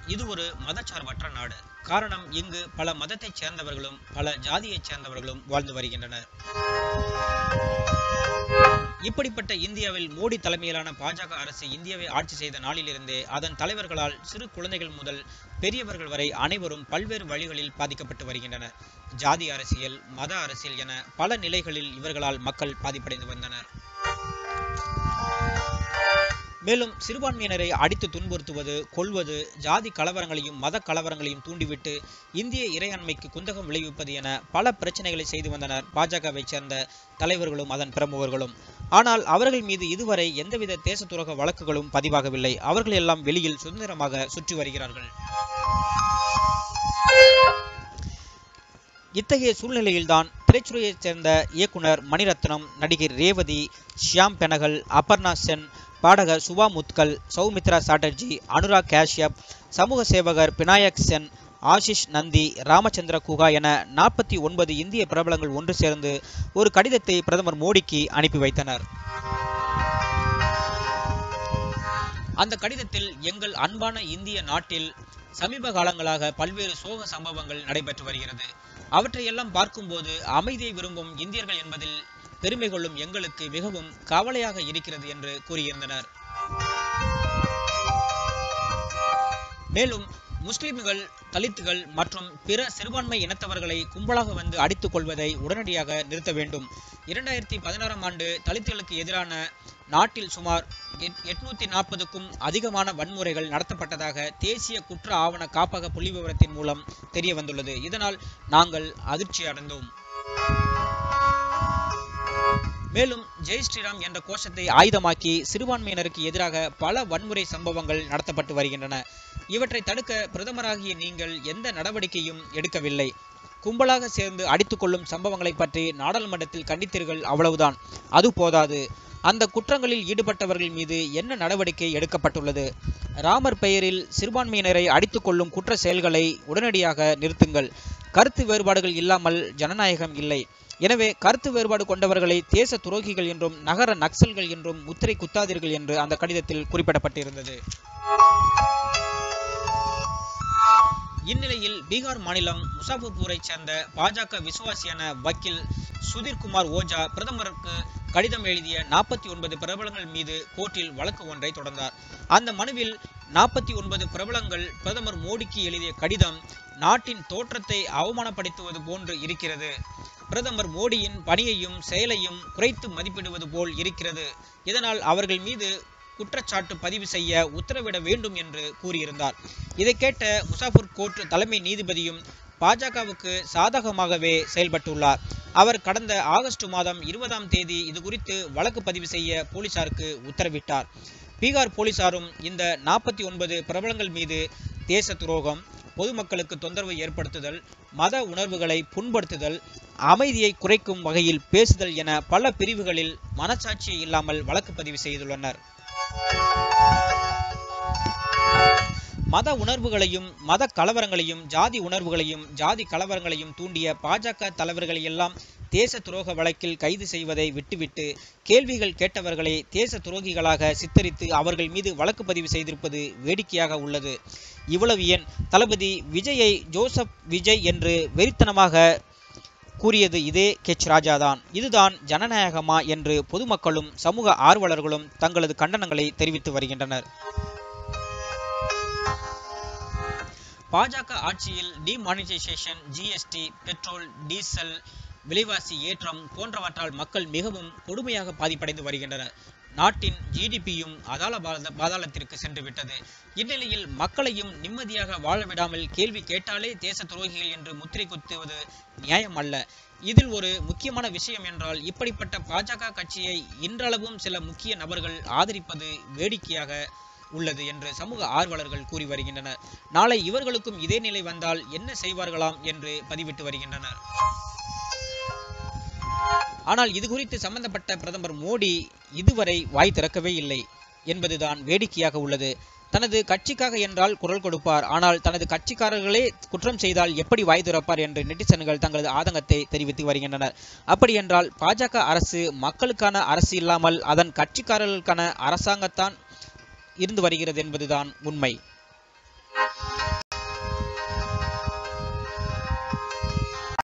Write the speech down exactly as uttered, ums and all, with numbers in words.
இது ஒரு மதச்சார்பற்ற நாடு. காரணம், இங்கு பல மதத்தைச் சேர்ந்தவர்களும் பல ஜாதியைச் சேர்ந்தவர்களும் வாழ்ந்து வருகின்றனர். இப்படிப்பட்ட இந்தியாவில் மோடி தலைமையிலான பாஜக அரசு இந்தியாவை ஆட்சி செய்த நாளிலிருந்தே அதன் தலைவர்களால் சிறு குழந்தைகள் முதல் பெரியவர்கள் வரை அனைவரும் பல்வேறு வழிகளில் பாதிக்கப்பட்டு வருகின்றனர். ஜாதி அரசியல், மத அரசியல் என பல நிலைகளில் இவர்களால் மக்கள் பாதிப்படைந்து வந்தனர். மேலும் சிறுபான்மையினரை அடித்து துன்புறுத்துவது, கொல்வது, ஜாதி கலவரங்களையும் மத கலவரங்களையும் தூண்டிவிட்டு இந்திய இறையாண்மைக்கு குந்தகம் விளைவிப்பது என பல பிரச்சனைகளை செய்து வந்தனர் பாஜகவை சேர்ந்த தலைவர்களும் அதன் பிரமுகர்களும். ஆனால் அவர்கள் மீது இதுவரை எந்தவித தேச துரோக வழக்குகளும் பதிவாகவில்லை. அவர்கள் எல்லாம் வெளியில் சுதந்திரமாக சுற்றி வருகிறார்கள். இத்தகைய சூழ்நிலையில்தான் திரைத்துறையைச் சேர்ந்த இயக்குனர் மணிரத்னம், நடிகர் ரேவதி, ஷியாம் பெனகல், அபர்ணா சென், பாடகர் சுபா முத்கல், சௌமித்ரா சாட்டர்ஜி, அனுராக் காஷ்யப், சமூக சேவகர் பினாயக் சென், ஆஷிஷ் நந்தி, ராமச்சந்திர குஹா என நாற்பத்தி ஒன்பது இந்திய பிரபலங்கள் ஒன்று சேர்ந்து ஒரு கடிதத்தை பிரதமர் மோடிக்கு அனுப்பி வைத்தனர். அந்த கடிதத்தில், எங்கள் அன்பான இந்திய நாட்டில் சமீப காலங்களாக பல்வேறு சோக சம்பவங்கள் நடைபெற்று வருகிறது. அவற்றையெல்லாம் பார்க்கும்போது அமைதியை விரும்பும் இந்தியர்கள் என்பதில் பெருமை கொள்ளும் எங்களுக்கு மிகவும் கவலையாக இருக்கிறது என்று கூறியிருந்தனர். மேலும் முஸ்லிம்கள், தலித்துகள் மற்றும் பிற சிறுபான்மை இனத்தவர்களை கும்பலாக வந்து அடித்துக் கொள்வதை உடனடியாக நிறுத்த வேண்டும். இரண்டாயிரத்தி பதினாறாம் ஆண்டு தலித்துகளுக்கு எதிரான நாட்டில் சுமார் எட்நூத்தி நாற்பதுக்கும் அதிகமான வன்முறைகள் நடத்தப்பட்டதாக தேசிய குற்ற ஆவண காப்பக புள்ளிவிவரத்தின் மூலம் தெரிய வந்துள்ளது. இதனால் நாங்கள் அதிர்ச்சி அடைந்தோம். மேலும் ஜெய் ஸ்ரீராம் என்ற கோஷத்தை ஆயுதமாக்கி சிறுபான்மையினருக்கு எதிராக பல வன்முறை சம்பவங்கள் நடத்தப்பட்டு வருகின்றன. இவற்றை தடுக்க பிரதமராகிய நீங்கள் எந்த நடவடிக்கையும் எடுக்கவில்லை. கும்பலாக சேர்ந்து அடித்துக் கொள்ளும் சம்பவங்களை பற்றி நாடாளுமன்றத்தில் கண்டித்தீர்கள், அவ்வளவுதான். அது போதாது. அந்த குற்றங்களில் ஈடுபட்டவர்கள் மீது என்ன நடவடிக்கை எடுக்கப்பட்டுள்ளது? ராமர் பெயரில் சிறுபான்மையினரை அடித்துக் கொள்ளும் குற்ற செயல்களை உடனடியாக நிறுத்துங்கள். கருத்து வேறுபாடுகள் இல்லாமல் ஜனநாயகம் இல்லை. எனவே கருத்து வேறுபாடு கொண்டவர்களை தேச துரோகிகள் என்றும் நகர நக்சல்கள் என்றும் முத்திரை குத்தாதீர்கள் என்று அந்த கடிதத்தில் குறிப்பிடப்பட்டிருந்தது. இந்நிலையில் பீகார் மாநிலம் முசாஃபர்பூரை சேர்ந்த பாஜக விசுவாசியான வக்கீல் சுதீர்குமார் ஓஜா பிரதமருக்கு கடிதம் எழுதிய நாற்பத்தி ஒன்பது பிரபலங்கள் மீது கோர்ட்டில் வழக்கு ஒன்றை தொடர்ந்தார். அந்த மனுவில் நாற்பத்தி ஒன்பது பிரபலங்கள் பிரதமர் மோடிக்கு எழுதிய கடிதம் நாட்டின் தோற்றத்தை அவமானப்படுத்துவது போன்று இருக்கிறது. பிரதமர் மோடியின் பணியையும் செயலையும் குறைத்து மதிப்பிடுவது போல் இருக்கிறது. இதனால் அவர்கள் மீது குற்றச்சாட்டு பதிவு செய்ய உத்தரவிட வேண்டும் என்று கூறியிருந்தார். இதை கேட்ட முசாஃபர் கோர்ட் தலைமை நீதிபதியும் பாஜகவுக்கு சாதகமாகவே செயல்பட்டுள்ளார். அவர் கடந்த ஆகஸ்ட் மாதம் இருபதாம் தேதி இது குறித்து வழக்கு பதிவு செய்ய போலீசாருக்கு உத்தரவிட்டார். பீகார் போலீசாரும் இந்த நாற்பத்தி ஒன்பது பிரபலங்கள் மீது தேச துரோகம், பொதுமக்களுக்கு தொந்தரவு ஏற்படுத்துதல், மத உணர்வுகளை புண்படுத்துதல், அமைதியை குறைக்கும் வகையில் பேசுதல் என பல பிரிவுகளில் மனசாட்சி இல்லாமல் வழக்கு பதிவு செய்துள்ளனர். மத உணர்வுகளையும் மத கலவரங்களையும் ஜாதி உணர்வுகளையும் ஜாதி கலவரங்களையும் தூண்டிய பாஜக தலைவர்களை எல்லாம் தேச துரோக வழக்கில் கைது செய்வதை விட்டுவிட்டு கேள்விகள் கேட்டவர்களை தேச துரோகிகளாக சித்தரித்து அவர்கள் மீது வழக்கு பதிவு செய்திருப்பது வேடிக்கையாக உள்ளது. இவ்வளவு ஏன், தளபதி விஜயை ஜோசப் விஜய் என்று வெறித்தனமாக கூறியது இதே கெச் ராஜாதான். இதுதான் ஜனநாயகமா என்று பொதுமக்களும் சமூக ஆர்வலர்களும் தங்களது கண்டனங்களை தெரிவித்து வருகின்றனர். பாஜக ஆட்சியில் டிமானிட்டைசேஷன், ஜிஎஸ்டி, பெட்ரோல், டீசல் விலைவாசி ஏற்றம் போன்றவற்றால் மக்கள் மிகவும் கொடுமையாக பாதிப்படைந்து வருகின்றனர். நாட்டின் ஜிடிபியும் அதால பாதாளத்திற்கு சென்று விட்டது. இந்நிலையில் மக்களையும் நிம்மதியாக வாழ விடாமல் கேள்வி கேட்டாலே தேச துரோகிகள் என்று முத்திரை குத்துவது நியாயம் அல்ல. இதில் ஒரு முக்கியமான விஷயம் என்றால், இப்படிப்பட்ட பாஜக கட்சியை இன்றளவும் சில முக்கிய நபர்கள் ஆதரிப்பது வேடிக்கையாக உள்ளது என்று சமூக ஆர்வலர்கள் கூறி வருகின்றனர். நாளை இவர்களுக்கும் இதே நிலை வந்தால் என்ன செய்வார்களாம் என்று பதிவிட்டு வருகின்றனர். ஆனால் இது குறித்து சம்பந்தப்பட்ட பிரதமர் மோடி இதுவரை வாய் திறக்கவே இல்லை என்பதுதான் வேடிக்கையாக உள்ளது. தனது கட்சிக்காக என்றால் குரல் கொடுப்பார், ஆனால் தனது கட்சிக்காரர்களே குற்றம் செய்தால் எப்படி வாய் திறப்பார் என்று நெட்டிசன்கள் தங்களது ஆதங்கத்தை தெரிவித்து வருகின்றனர். அப்படி என்றால் பாஜக அரசு மக்களுக்கான அரசு இல்லாமல் அதன் கட்சிக்காரர்களுக்கான அரசாங்கத்தான் இருந்து வருகிறது என்பதுதான் உண்மை.